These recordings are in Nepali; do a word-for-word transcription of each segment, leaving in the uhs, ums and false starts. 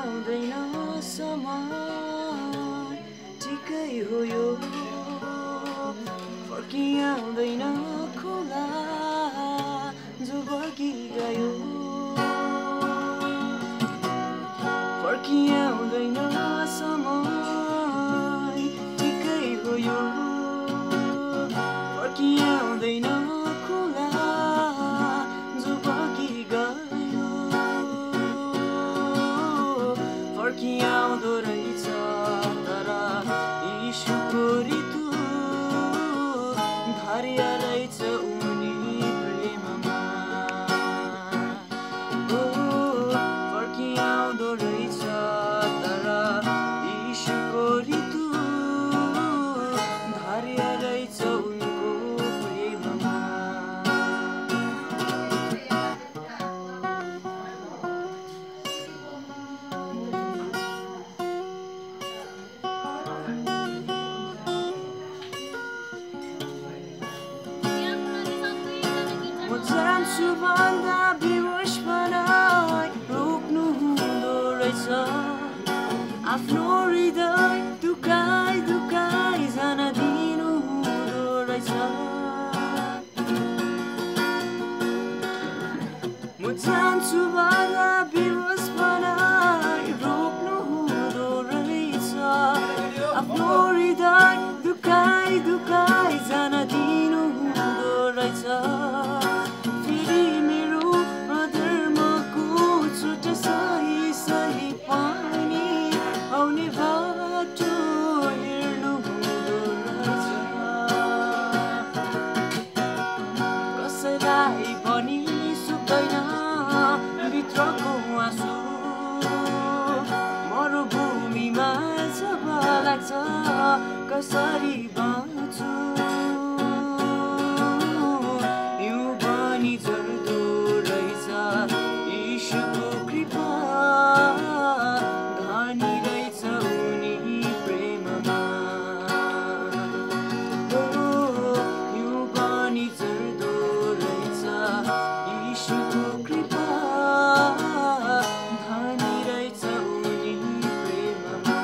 फर्किआउँदैन समय ठिकै हो यो फर्किआउँदैन खोला जो बगी गयो फर्किआउँदैन समय ठिकै हो यो फर्किआउँदैन खोला जो बगी गयो फर्किआउँदो रहेछ तर यीशुको ऋतु भार्या रहेछ उनी प्रेममा ओ फर्किआउँदो रहेछ तर यीशुको ऋतु भार्या रहेछ उनको प्रेममा म जान्छु भन्दा बेहोस बनाई रोक्नु हुँदो रहेछ आफ्नो हृदय दुखाइ दुखाइ जान दिनु हुँदो रहेछ म जान्छु भन्दा बेहोस बनाई रोक्नु हुँदो रहेछ आफ्नो हृदय दुखाइ दुखाइ जान दिनु हुँदो रहेछ फेरि मेरो अधर्मको छुट सही सही पानी आउने बाटो हेर्नु हुँदो रहेछ कसैलाई पनि सुक्दैन भित्रको आँसु मरुभूमिमा जब लाग्छ कसरी बाँच्छु हिउँ पनि झर्दो रहेछ यीशुको कृपा धनी रहेछ उनी प्रेममा ओ हिउँ पनि झर्दो रहेछ यीशुको कृपा धनी रहेछ उनी प्रेममा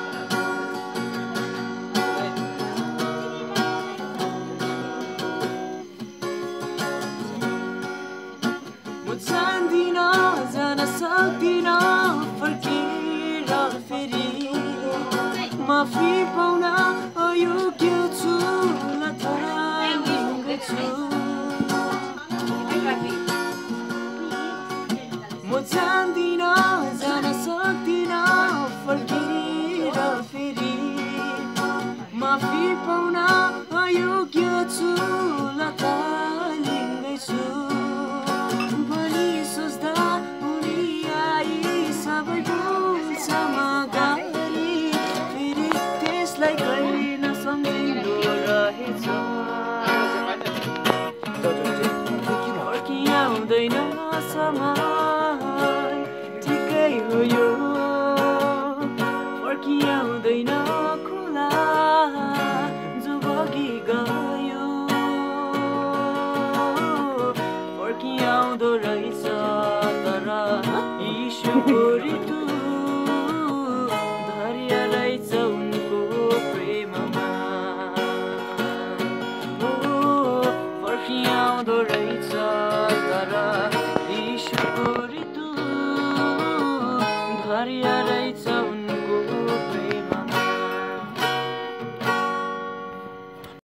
म जान्दिन जान सक्दिन फर्केर फेरि माफी पाउन अयोग्य छु लथालिङ्ग छु म जान्दिन जान सक्दिन फर्केर फेरि माफी पाउन अयोग्य छु लथालिङ्ग छु भनी सोच्दा उनी आई सबै भुल्छ मगारी फेरि त्यसलाई कहिले नसम्झिँदो रहेछ फर्किआउँदैन समय ठिकै हो यो फर्किआउँदैन खोला जो बगी गयो फर्किआउँदो रहेछ तर यीशुको ऋतु धैर्य रहेछ उनको प्रेममा ओ फर्किआउँदो रहेछ तर यीशुको ऋतु धैर्य रहेछ उनको